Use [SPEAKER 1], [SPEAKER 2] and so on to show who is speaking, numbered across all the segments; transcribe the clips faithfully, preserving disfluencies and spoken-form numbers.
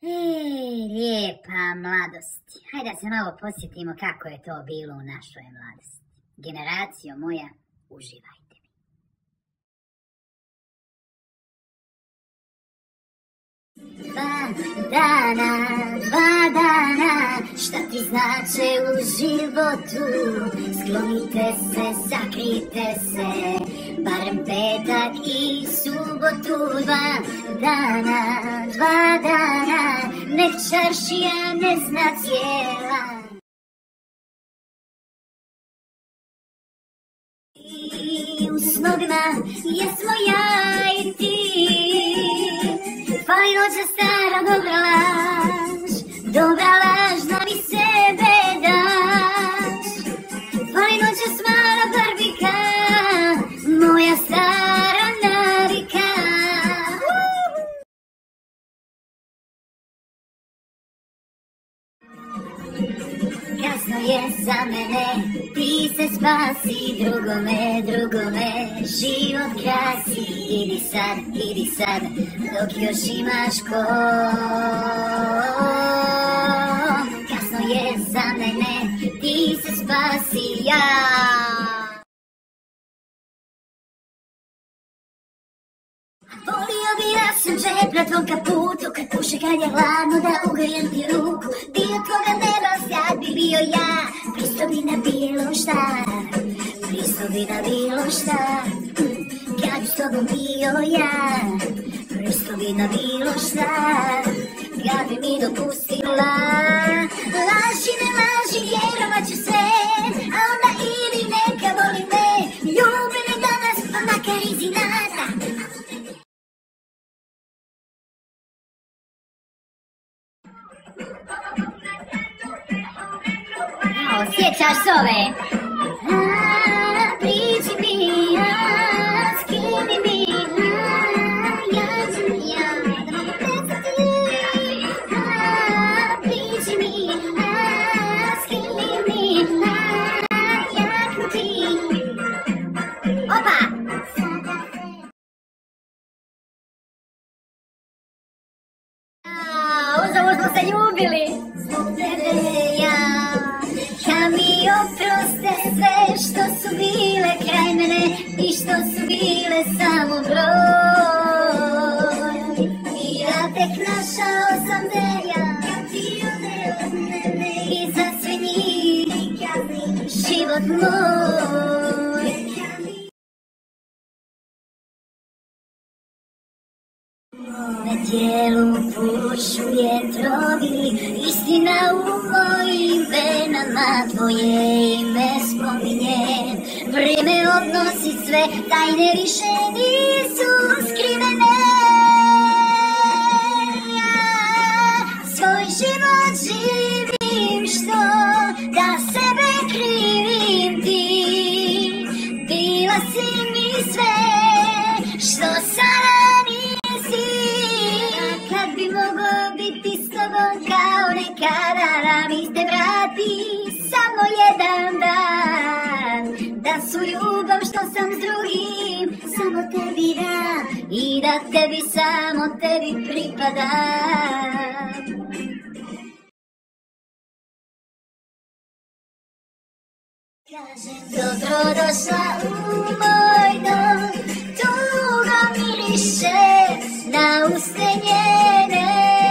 [SPEAKER 1] Ej, lijepa mladosti. Hajde da se malo posjetimo kako je to bilo u našoj mladosti. Generacijo moja, uživajte mi. Dva dana, dva dana, šta ti znače u životu? Sklonite se, sakrijte se, barem petak i subotu. Dva dana, dva dana, nek čaršija ne zna cijela. I u snovima jesmo ja i ti, fali noća stara dobra laž, dobra laž da mi sebe daš. Fali noća smala barbika, moja stara navika. Kasno je za mene, ti se spasi, drugome, drugome, život krasi. Idi sad, idi sad, dok još imaš ko. Kasno je za mene, ti se spasi, ja. Volio bi ja sam džep na tvom kaputu, kad puše kad je hladno da ugrijem ti ruku. Dio tvoga neba sad bi bio ja, pristo bi na bilo šta, pristo bi na bilo šta. Kad bi s tobom bio ja, pristo bi na bilo šta. Kad bi mi dopustila, laži ne laži, vjerovat ću sve. A onda idi neka voli me, ljubi me danas, pa makar iz inata. Osjećaš s ove? A, priđi mi, a, skini mi, a, ja ću ja, da mogu prestati. A, priđi mi, a, skini mi, a, ja ću ti. Opa! A, uzavno smo se ljubili. Zbog tebe ja. Mi oproste sve što su bile kraj mene i što su bile samo broj. I ja tek našao sam te ja, ti ode od mene i za sve njih život moj. Na tijelu pušu vjetrovi, istina u mojim venama, tvoje ime spominje. Vrijeme odnosi sve, tajne više nisu skrivene. Ja svoj život živim, što da sebe krivim ti. Bila si mi sve, što sada mogu biti s tobom kao nekada, da mi se vrati samo jedan dan. Da su ljubav što sam s drugim samo tebi dam i da tebi samo tebi pripadam. Kažem dobrodošla u moj dom, tuga miriše na uste njene.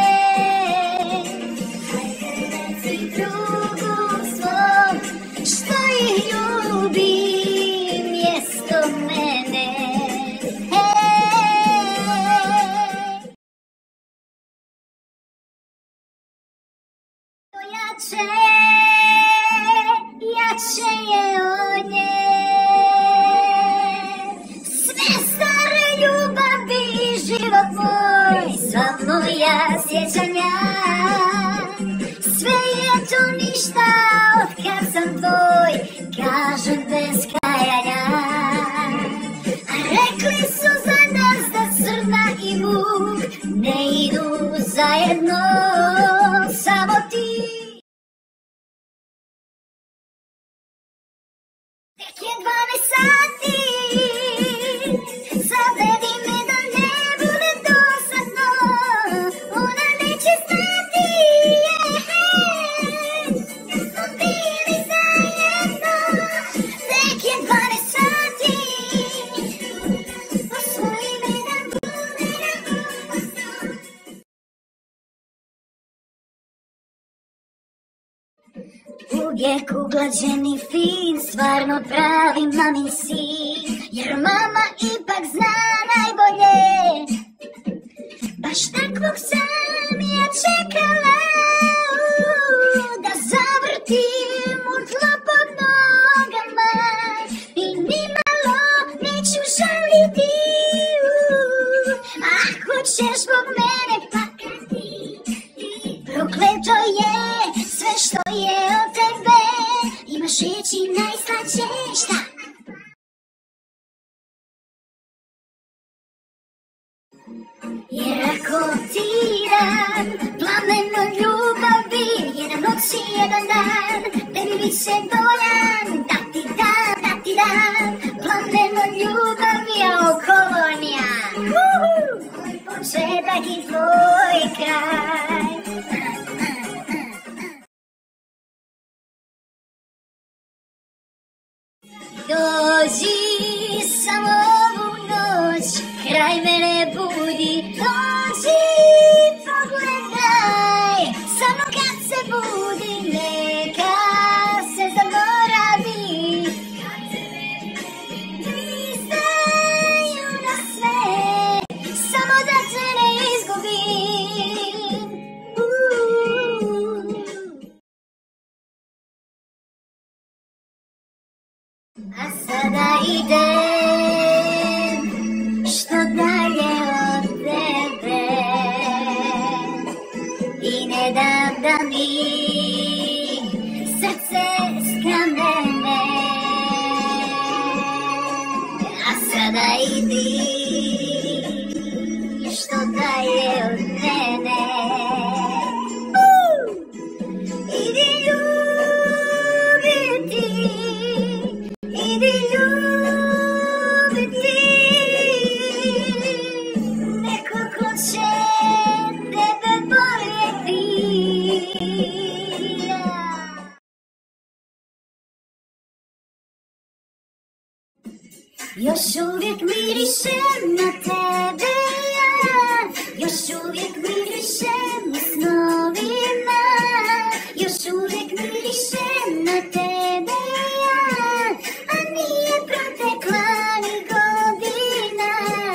[SPEAKER 1] Hajde reci drugu svom, što ih ljubi mjesto mene. To jače, jače je od nje. Sve stare ljubavi i život moj, sva moja sjećanja. Sve je to ništa od kad sam tvoj, kažem bez kajanja. A rekli su za nas da crna i muk ne idu zajedno, samo ti. Tek je dvanaest sati, zavedi me da ne bude dosadno, ona neće znati. uvijek uglađeni fin, stvarno pravi mamin sin, jer mama ipak zna najbolje. Baš takvog sam ja čekala, da zavrtim u tlo pod nogama i nimalo neću žaliti. Ako ćeš zbog mene plakati, prokleto je sve što je od tebe, imaš riječi najslađe, šta? Jer ako ti dam plameno ljubavi, jedan noć i jedan dan, tebi bit će dovoljan, da ti dam, da ti dam plameno ljubavi, a okolonija tvoj početak i tvoj kraj. Dođi samo ovu noć, kraj mene budi, dođi pogledaj, samo kad se budi, neka se zaboravi. Pristaju na sve, samo da te ne izgubim. Uuu. A sada idem što dalje od tebe i ne dam da mi srce skamene. A sada idi što dalje od mene. Idi ljubiti, idi ljubiti neko ko će tebe voljeti. Još uvijek mirišem na tebe ja, još uvijek mirišem u snovima, još uvijek mirišem na tebe ja, a nije protekla ni godina.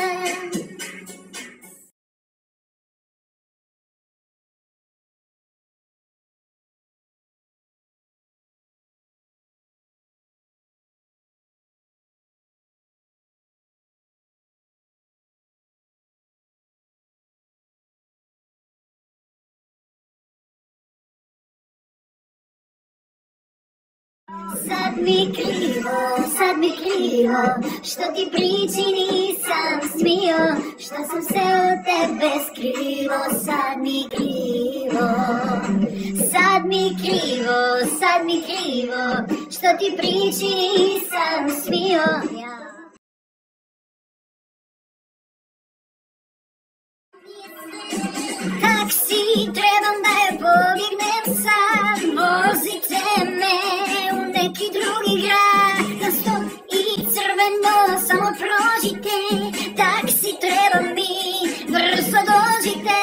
[SPEAKER 1] Sad mi krivo, sad mi krivo, što ti priči nisam smio, što sam se od tebe skrivo. Sad mi krivo, sad mi krivo, sad mi krivo, što ti priči nisam smio. Taksi trebam da je pobjegnem sad, vozite me u neki drugi grad, na stop i crveno samo prođite, taksi treba mi, brzo dođite.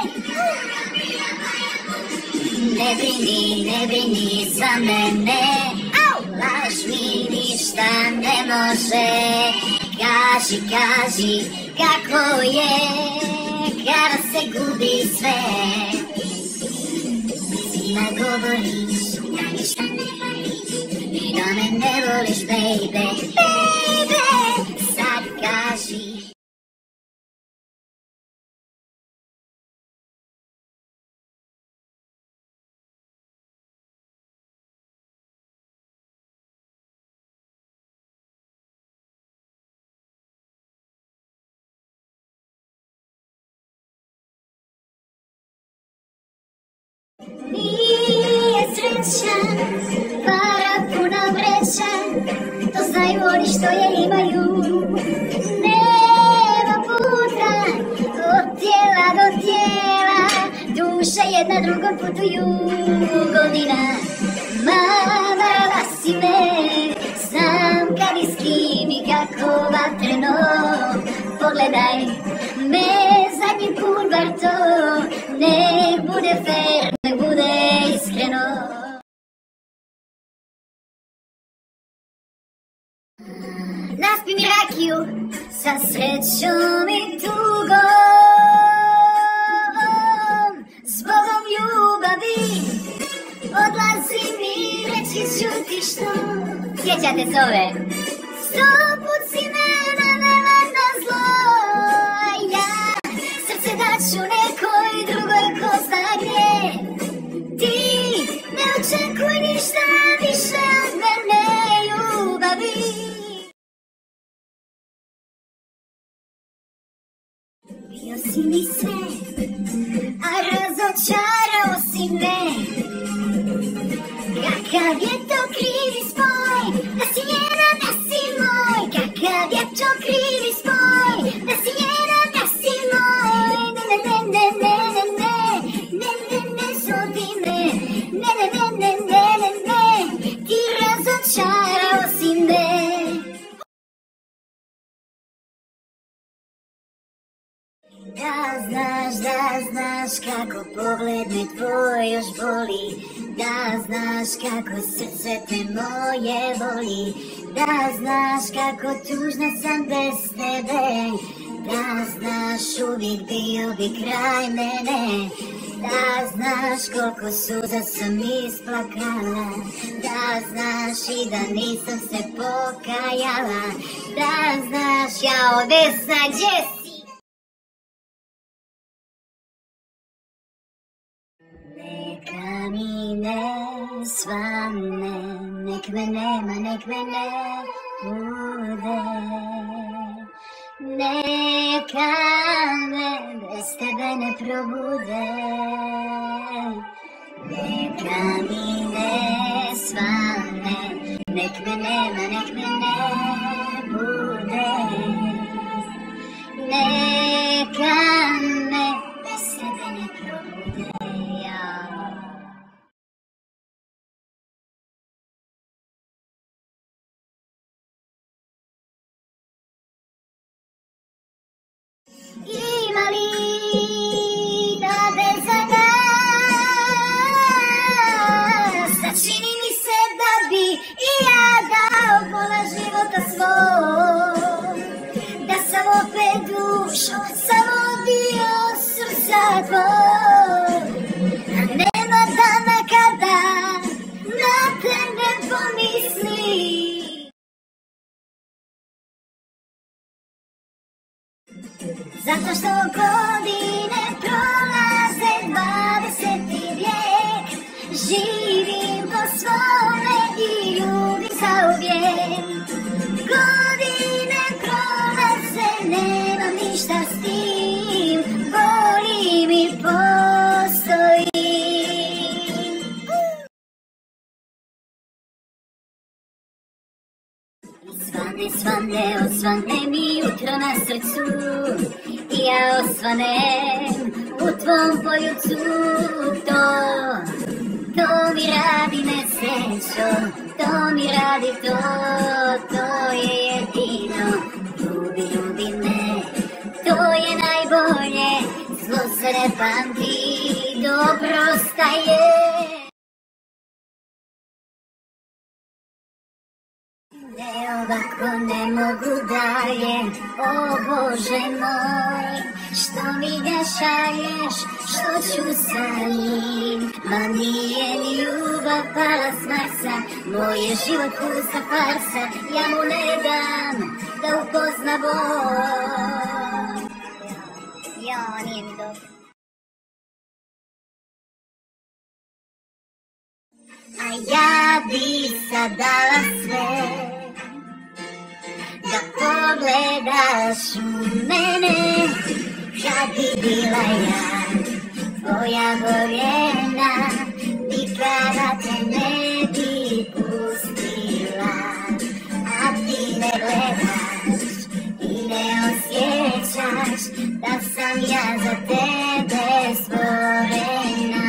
[SPEAKER 1] Ne brini, ne brini za mene, au, laž mi ništa ne može, kaži, kaži kako je kada se gubi sve. Svima govoriš da ništa ne voliš i da me ne voliš, baby, baby, sad kaži. Nije srećan, para puna vreća, to znaju oni što je imaju. Nema puta od tijela do tijela, duše jedna drugom putuju godina. Mavala si me, znam kad i s kim i kako vatreno. Pogledaj me zadnji put, bar to nek bude fair, nek bude iskreno. sa srećom i tugom, zbogom ljubavi odlazi mi, reći ću ti što. Sjećate se ove? Sto put si me navela na zlo, a ja srce daću nekoj drugoj ko zna gdje. Ti ne očekuj ništa više od mene, ljubavi. Bio si mi sve, a razočarao si me. Kakav je to krivi spoj, da si njena, da si moj. Kakav je to krivi spoj, da si njena, da si moj. Ne, ne, ne, ne, ne, ne, ne, ne, ne, ne, zodi me. Ne, ne, ne, ne, ne, ne, ne, ti razočarao si me. Da znaš, da znaš kako pogled me tvoj još boli. Da znaš kako srce te moje voli. Da znaš kako tužna sam bez tebe. Da znaš uvijek bio bi kraj mene. Da znaš koliko suza sam isplakala. Da znaš i da nisam se pokajala. Da znaš ja odesna gdje si. Neka mi ne svane, nek me nema, nek me ne bude. Neka me bez tebe ne probude. Neka mi ne svane, nek me nema, nek me ne bude. Neka me bez tebe ne probude. Ima li nade za nas? Da čini mi se da bi i ja dao pola života svoj. Da sam opet dušo, samo dio srca tvoj. A nema dana kada na tebe pomisli. Zato što godine prolaze dvadeseti vijek. Živim po svome i ljubim zauvijek. Godine prolaze, nemam ništa s tim. Volim i postojim. Svane, svane, osvane mi jutro na srcu. I ja osvanem u tvom poljucu. To, to mi radi nesrećo. To mi radi to, to je jedino. Ljubi, ljubi me, to je najbolje. Zlo se ne pamti, dobro staje. Ne ovako ne mogu dalje, o Bože moj. Što mi ga šalješ, što ću sa njim? Ma nije ni ljubav pala s Marsa, moj je život pusta farsa. Ja mu ne dam da upozna bol. Ja, nije mi dobro. A ja bi sad dala sve da pogledaš u mene, kad bi bila ja tvoja voljena, nikada te ne bi pustila. A ti ne gledaš i ne osjećaš da sam ja za tebe stvorena.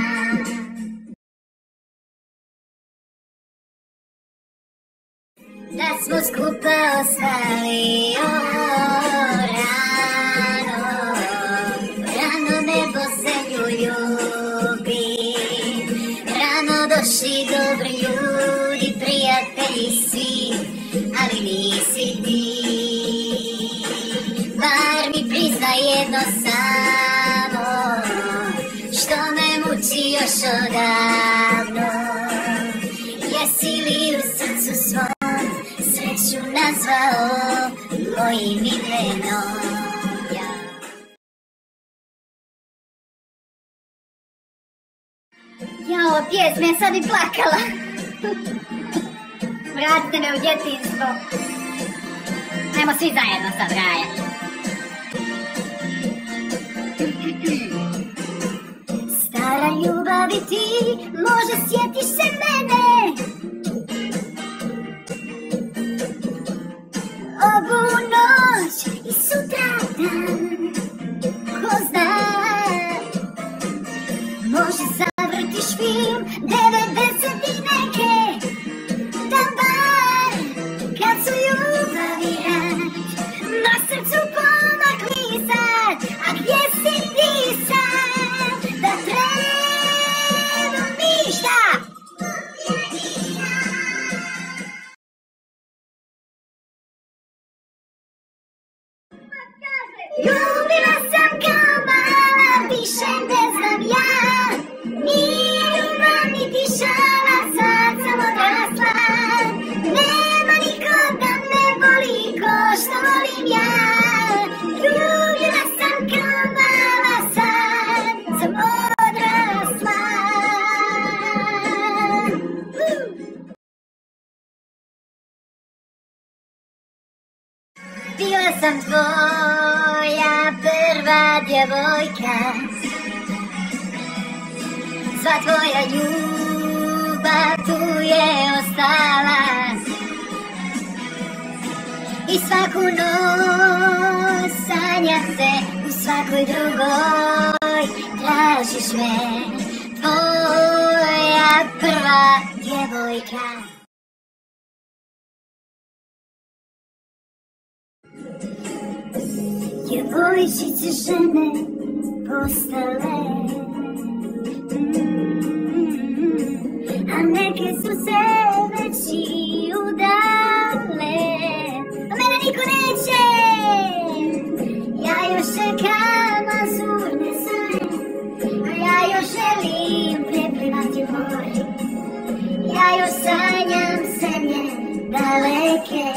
[SPEAKER 1] Da smo skupa ostali, o, rano, rano nebo zemlju ljubi. Rano došli dobri ljudi, prijatelji svi, ali nisi ti. jedno samo, što me muči još odavno. Jesi li u srcu svom sreću nazvao mojim imenom? Ja, ova pjesma, ja sad bi plakala. Vratite me u djetinjstvo. Ajmo svi zajedno sad rajati. Stara ljubavi ti, može sjetiš se mene. Ovu noć i sutra dan, ko zna, može zavrtiš film devedeset i neke, da bar kad su ljubavi rad na srcu pomakli sad. A gdje si ti sad, da treba ništa? Ljubila sam kao mala, više ne znam ja, ni ljubav niti šala, sad sam odrasla. Nema niko da me voli ko što volim ja. Ljubila sam kao mala, sad sam odrasla. Bila sam tvoja prva djevojka, sva tvoja ljubav tu je ostala. I svaku noć sanjam te, u svakoj drugoj tražiš me, tvoja prva djevojka. Djevojčice žene postale, a neke su se već i udale. A mene niko neće, ja još čekam azurne zore, a ja još želim preplivati more, ja još sanjam zemlje daleke.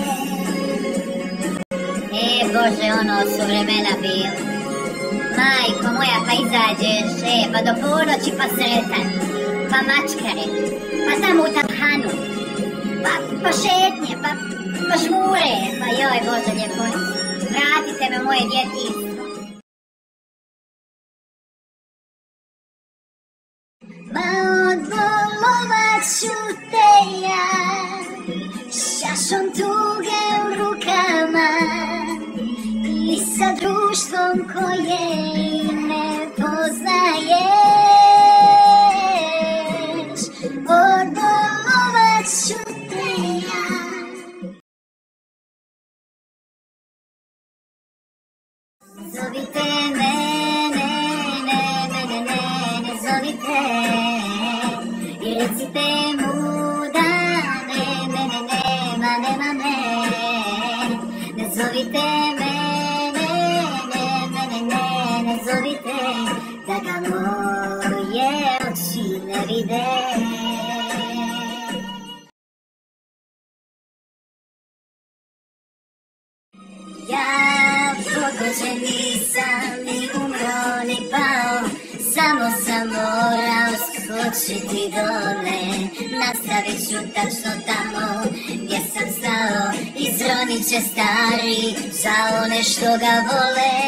[SPEAKER 1] E Bože, ono su vremena bila. Majko moja, pa izađeš, e, pa do ponoći pa sretan, pa mačkare, pa tamo u Taphanu, pa, pa šetnje, pa, pa žmure, pa joj Bože ljepoti, vratite me moje djetinjstvo. Ma odbolovat ću te ja, šašom tuge u rukama, i sa društvom koje ne poznaješ. Odbolovat ću te ja. Zovite mene, ne, mene, ne, ne zovite, i recite mu da ne, mene, nema, nema me. Ne zovite mene, ne, mene, ne, ne zovite, da ga moje oči ne vide. Ja pogođen nisam ni umro ni pao, samo sam morao skočiti dole. Nastavit ću tačno tamo gdje sam stao, izronit će stari za one što ga vole.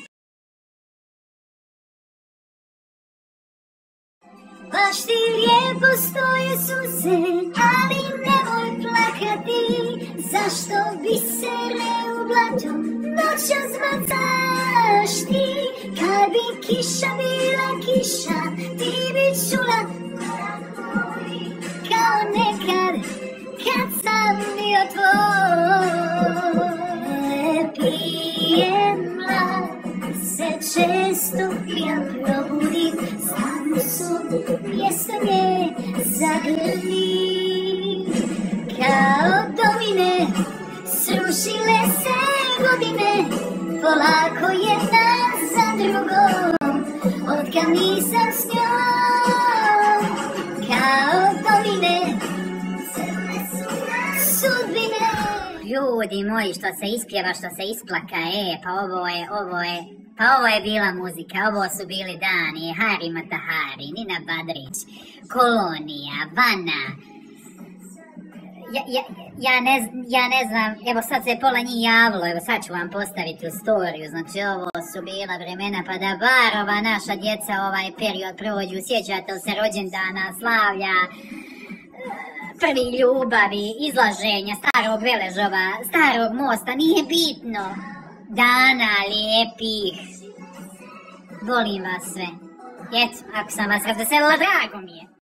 [SPEAKER 1] Baš ti lijepo stoje suze, ali nemoj plakati, zašto bisere u blato noćas bacaš ti? Kad bi kiša bila kiša, ti bi čula moj, kao nekad kad sam bio tvoj. Pijem mlad, se često pijem, probudim, znam u sobu, mjesto nje zagrlim. Kao domine, srušile se godine, polako jedna drugom, otkad nisam s njom, kao doline sudbine.
[SPEAKER 2] Ljudi moji, što se ispjeva, što se isplaka, e, pa ovo je, ovo je, pa ovo je bila muzika, ovo su bili dani, Hari Matahari, Nina Badrić, Kolonija, Vana. Ja, ja, ja, ne, ja ne znam, evo sad se je pola njih javilo, evo sad ću vam postaviti u storiju, znači ovo su bila vremena pa da bar ova naša djeca ovaj period prođu, sjećate li se rođendana, slavlja, prvi ljubavi, izlaženja, starog Veležova, starog mosta, nije bitno, dana lijepih, volim vas sve, eto, ako sam vas razveselila, drago mi je.